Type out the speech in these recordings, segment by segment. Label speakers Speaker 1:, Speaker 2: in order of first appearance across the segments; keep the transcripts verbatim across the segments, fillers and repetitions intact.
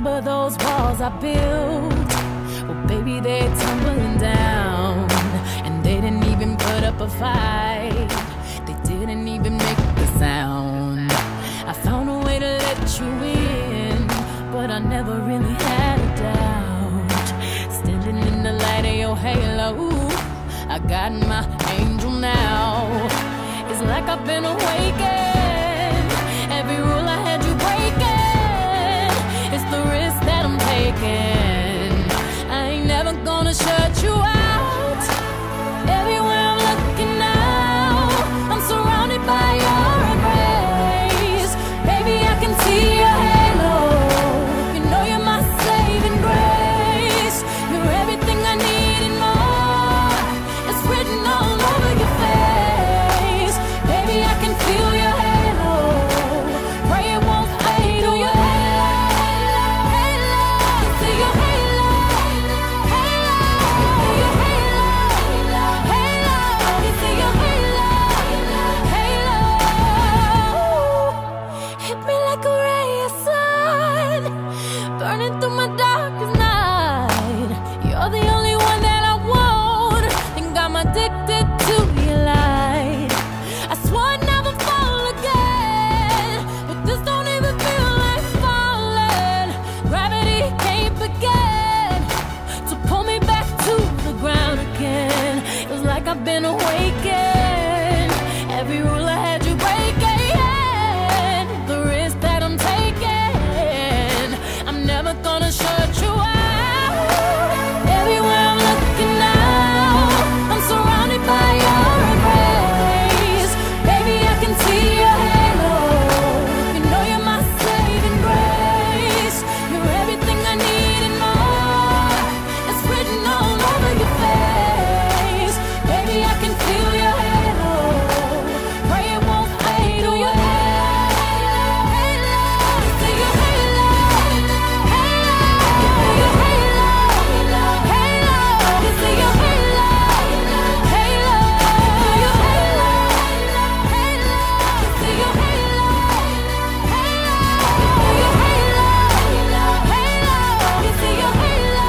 Speaker 1: remember those walls I built? Well, baby, they're tumbling down, and they didn't even put up a fight. They didn't even make the sound. I found a way to let you in, but I never really had a doubt. Standing in the light of your halo, I got my angel now. It's like I've been awakened. Every rule I had you breaking, it's the risk that I'm taking. I ain't never gonna shut you out. Everywhere I'm looking now, I'm surrounded by your embrace. Baby, I can see your halo. You know you're my saving grace. You're everything I need and more. It's written all over your face. Baby, I can feel your halo. Pray it won't fade. Oh, your halo, halo. I see your halo, halo. Your halo, halo. I see your halo, halo. Hit me like a ray of sun, burning through my darkest night. You're the only one that I want. Think I'm addicted to your light. I swore I'd never fall again, but this don't even feel like falling. Gravity can't begin to pull me back to the ground again. It was like I've been awakened. Every rule I had you breaking, the risk that I'm taking. I'm never gonna shut you out. Everywhere I'm looking now, I'm surrounded by your embrace. Baby, I can see your halo. You know you're my saving grace. You're everything I need and more. It's written all over your face. Baby, I can feel your halo. Pray it won't fade. Oh, your halo, halo. I see your halo, halo. Your halo, halo. I see your halo, halo. Your halo, halo. I see your halo, halo. Your halo, halo. I see your halo,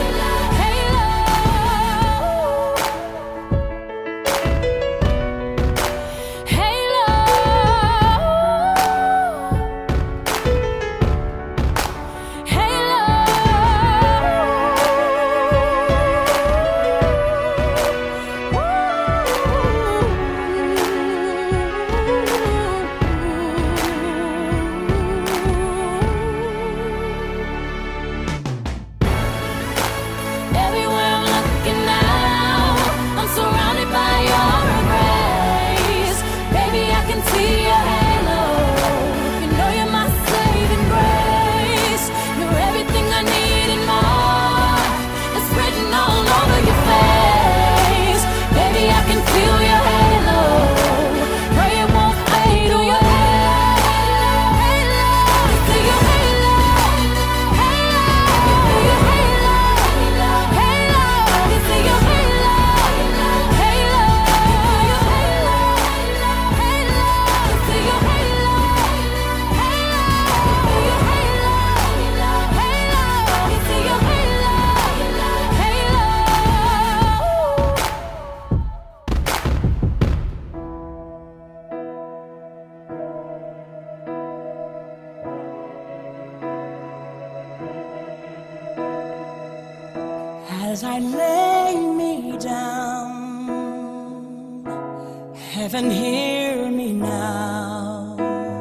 Speaker 1: everywhere I'm looking now, I'm surrounded by your embrace. Baby, I can see your halo. You know you're my saving grace. You're everything I need and more. It's written all over your face. Baby, I can feel your halo. Pray it won't fade. Oh, your halo, halo. I see your halo, halo. Your halo, halo. I see your halo, halo. Your halo, halo. I see your halo, halo. Your halo, halo. I see your halo,
Speaker 2: As I lay me down, heaven hear me now.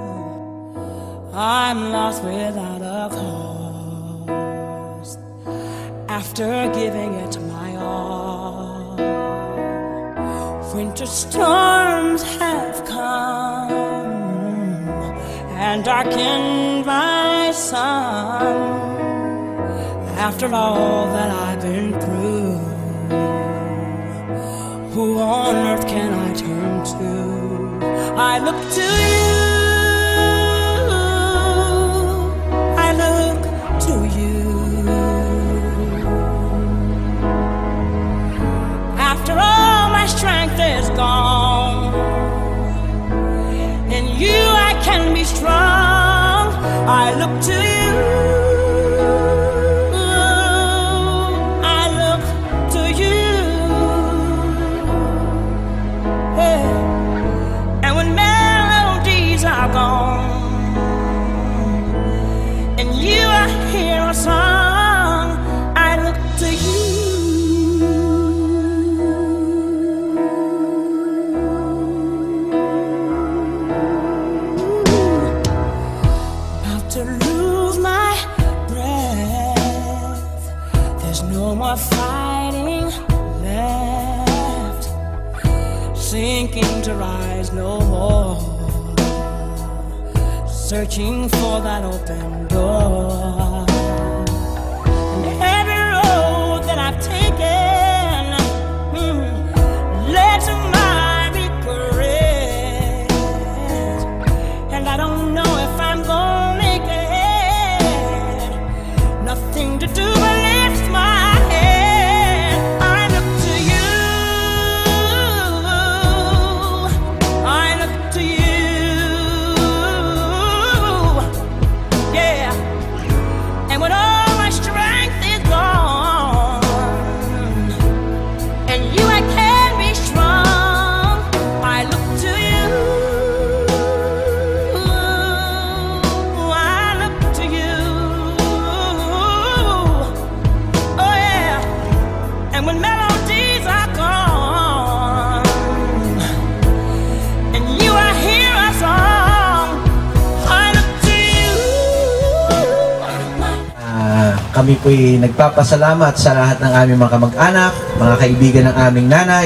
Speaker 2: I'm lost without a cause, after giving it my all. Winter storms have come and darkened my sun. After all that I've been through, who on earth can I turn to? I look to you, I look to you. After all my strength is gone, in you I can be strong. I look to you, to lose my breath. There's no more fighting left, sinking to rise no more, searching for that open door. And every road that I've taken mm, led to my regret, and I don't know if I'm gonna make it. Nothing to do but lift my head. I look to you, I look to you, yeah. And when all my strength is gone, and you I can be strong, I look to you, I look to you, oh yeah. And when melodies are gone, and you I hear a song, I look to you.
Speaker 3: Ah, kami po'y nagpapasalamat sa lahat ng aming mga kamag-anak, mga kaibigan ng aming nanay.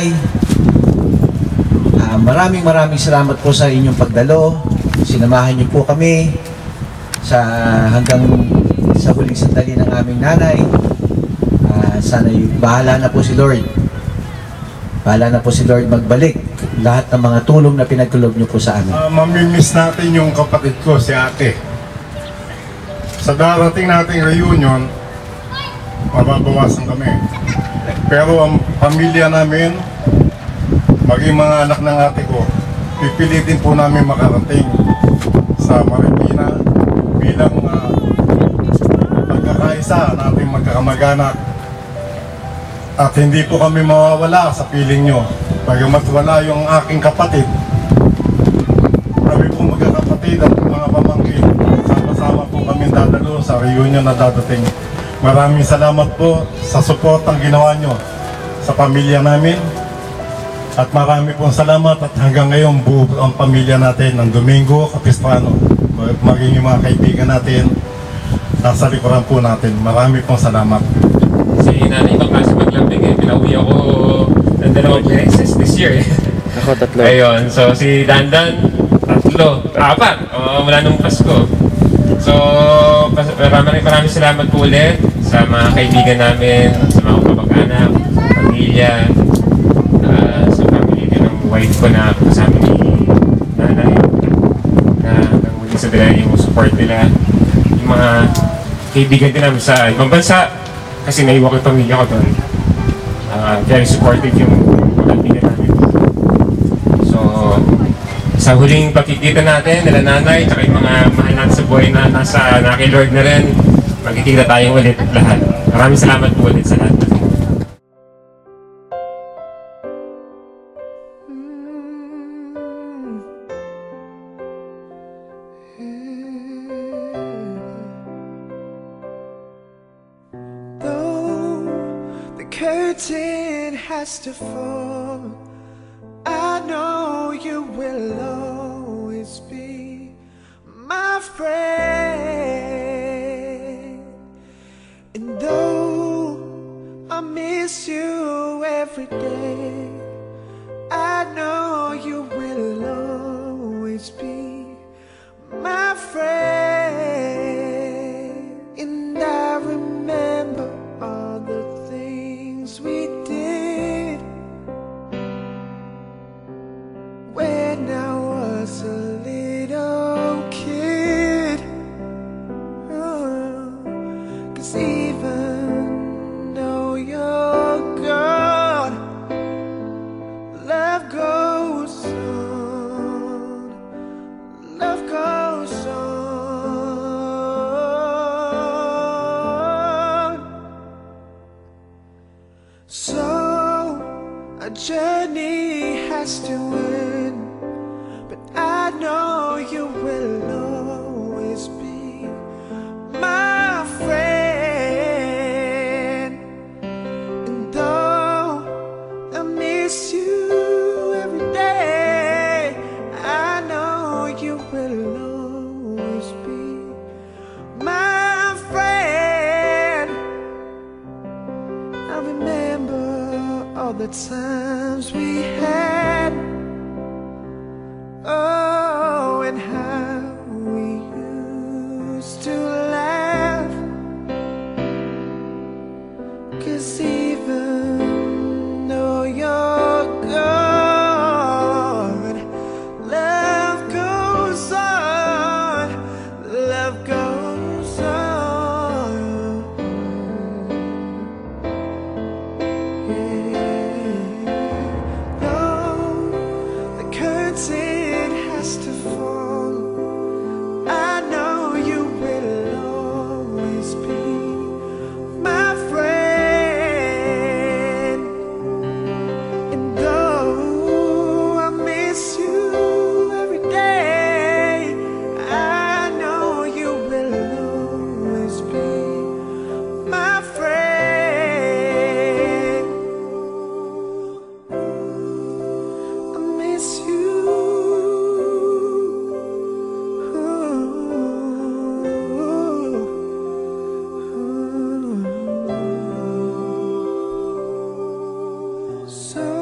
Speaker 3: Ah, maraming maraming salamat po sa inyong pagdalo. Sinamahan niyo po kami sa hanggang sa huling sandali ng aming nanay. Ah, sana'y bahala na po si Lord. Bahala na po si Lord magbalik lahat ng mga tulong na pinagkulob niyo po sa amin.
Speaker 4: Uh, mamimiss natin yung kapatid ko, si ate. Sa darating nating reunion, mababawasan kami. Pero ang pamilya namin, maging mga anak ng ate ko, pipilitin po namin makarating sa Marikina bilang uh, pagkakaisa nating magkakamag-anak. At hindi po kami mawawala sa piling nyo. Bagamat wala yung aking kapatid, kami po magkakapatid at mga pamangkin, sama-sama po kami dadalo sa reunion na dadating. Maraming salamat po sa suportang ginawa nyo sa pamilya namin. At marami pong salamat at hanggang ngayon buo ang pamilya natin ng Domingo, Capistrano, maging yung mga kaibigan natin, nasa likuran po natin. Marami pong salamat.
Speaker 5: Si nanay ibang klase maglambing eh. Pinauwi ako ng dalawang beses this year eh.
Speaker 6: Ako tatlo.
Speaker 5: Ayun, so si Dandan, tatlo, apat, uh, mula nung Pasko. So, maraming maraming salamat po ulit sa mga kaibigan namin, sa mga kapag-anak, pamilya, uh, sa pamilya ng wife ko na kasama ni nanay, na nang muli sa dala yung support nila, yung mga kaibigan din namin sa ibang bansa, kasi naiwan ko yung pamilya ko doon. Uh, very supportive yung kaibigan namin. So, sa huling pagkikita natin, nila nanay, tsaka yung mga mahal natin sa buhay na nasa na kay Lord na rin, magkikita tayong ulit lahat. Maraming salamat po ulit sa lahat.
Speaker 7: Curtain has to fall, I know you will always be my friend. And though I miss you every day, I know you will always be my friend. And I remember all the things we did when I was a little kid. Oh, 'cause even though you're gone, love goes on, love goes on. So a journey has to end, but I know you will always be my friend. And though I miss you every day, I know you will always be the times we had. Oh, and how we used to laugh. 'Cause even though you're gone, love goes on, love goes on. Yeah. Though the curtain has to fall, I know you will always be my friend. And though I miss you every day, I know you will always be my friend. I miss you. So